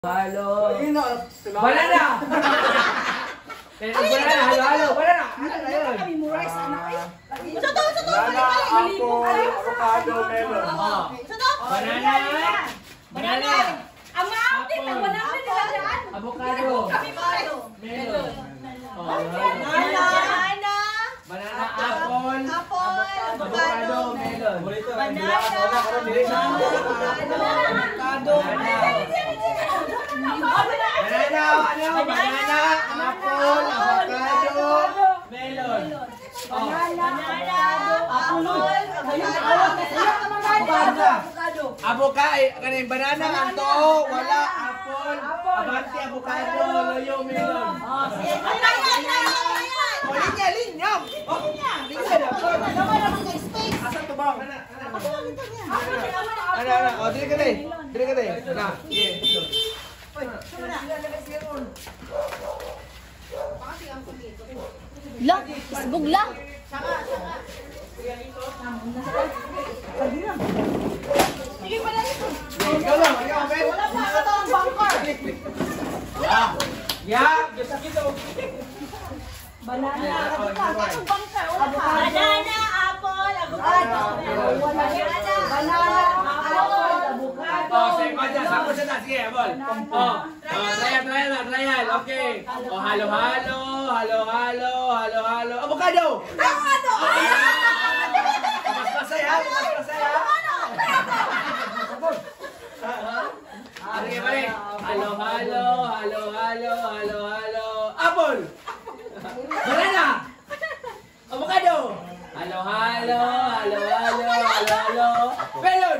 Halo. Banana. Banana, halo. Banana. Ano yun? Kami memorize anak eh. Banana, apple, avocado, melon. Banana. Banana. Ang maapit ang banana nila dyan. Avocado. Kami memorize. Melon. Banana. Banana, apple. Avocado, melon. Banana. Avocado. Banana, banana, apple, avocado, melon. Avocado, kaning banana ang to, wala apple, abante avocado, loyo melon. Linya. Asan to bang? Ana, oh dili ka dai. Na, sige. La, isbog lang. Sige pala ito. Ikaw lang, okay? Wala pa ka to ang bunker. Banana. Ang bunker. Banana, apple, avocado. Banana, apple, avocado. Oh, sako siya na. Sige, abol. Trial. Okay. Oh, halo-halo. Avocado! Avocado! Mas-masay ha. Sige, pare. Halo-halo. Apple! Banana! Avocado! Halo-halo. Melon!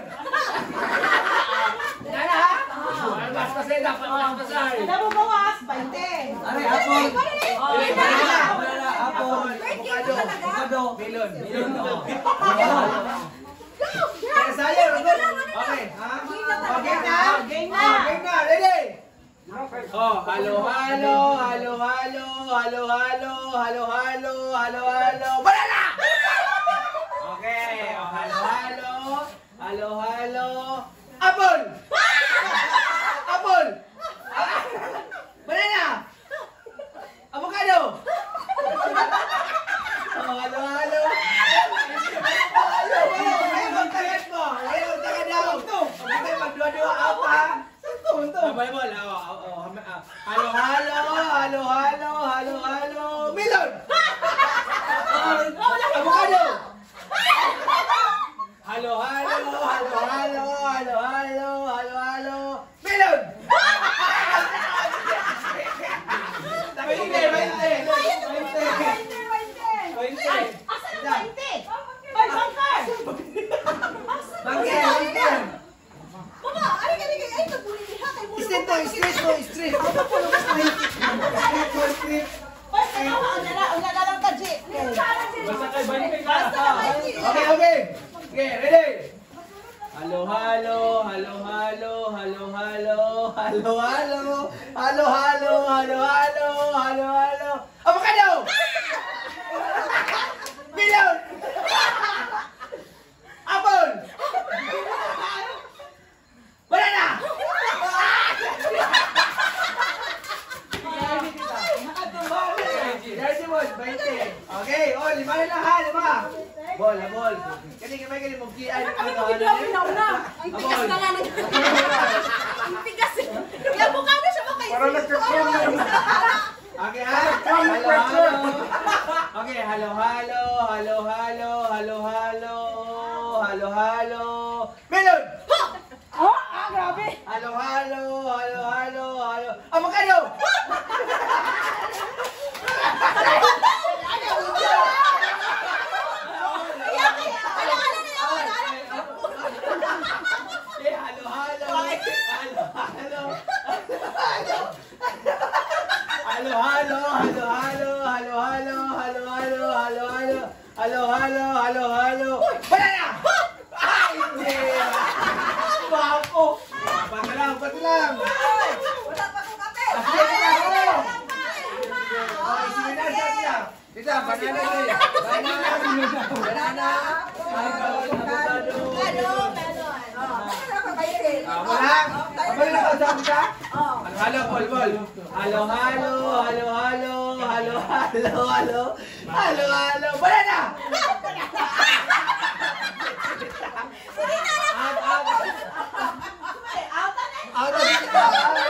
Banana ha? Mas-masay dapat mas-masay. Ano mo bawas? 20. Are, apple. Banana, apple, avocado, melon. Kaya saya, okay, ha? Okay na, ready? Oh, halo-halo. Banana! Okay, oh, halo-halo. Apple! Banana! Avocado! Oh, halo-halo. Ayun, tagad mo. Ayun, tagad daw. Okay, magdua-dua apa? Boleh. Halo-halo. Melon! Avocado! Halo-halo. Melon! 20. Asan ang 20? Ay, bunker! Bangker. Baba, ay, nagbuling niya. Straight mo. Ay, una lang ka, G. Basta na, G. Okay. Okay, ready? Halo-halo. Avocado! Melon! Apple! Banana! Okay, oh, 5 na lang ha, 5. Bol. Kani mo kian. Ang tigas na nga ng... Ang tigas. Kaya mukha na siya makaisip. Para nagka-cram. Okay, ha? Okay, halo-halo. Melon! Grabe. Halo-halo. Avocado! Halo. Banana! Ay, hindi! Bako! Pati lang! Wala pa kong kape. Kita, banana. Avocado, melon. Wala? Abang na ka, Halo, Paul. Halo. Wala na! Out na dito.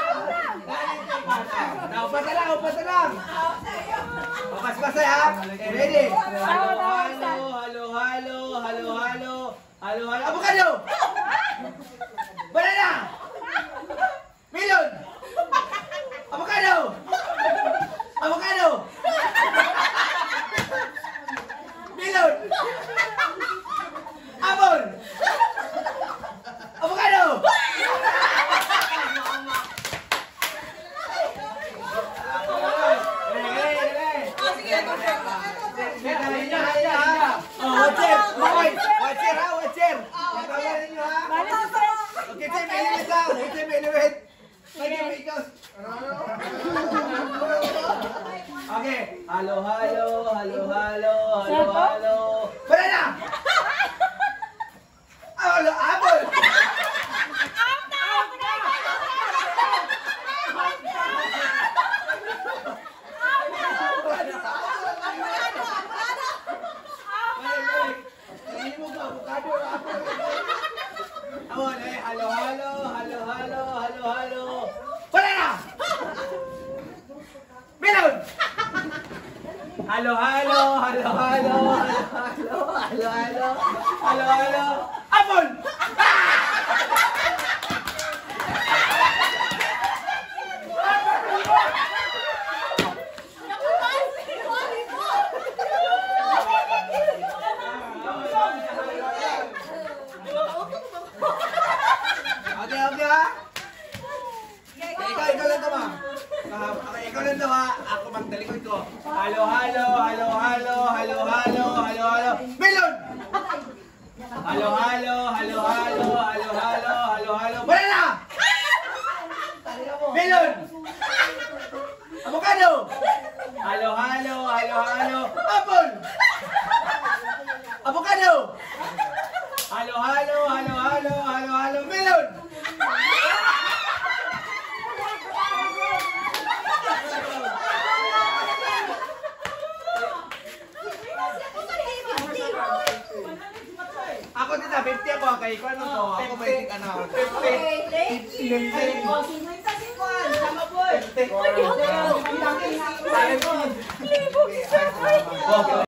Upat na lang. Pas-pasay ha. Okay, ready? Halo. Avocado! Banana! Melon! Avocado! Melon! Apple! Avocado! Watcher! Nakawa ninyo ha? Okay, Tim, eliminate lang. Tim, eliminate. Okay. Halo. Banana! Apple! Halo. Banana! Melon! Halo. Apple! Okay ha? Ikaw lang to ma. Ikaw lang to ha. Ako magtalikod ko. Halo. Melon! Halo. Banana! Melon! Avocado! Halo. Apple! Avocado! Halo. Melon! Ako din na, 50 ako. Kay ko ano to? Ako may tik ano. 50. 50.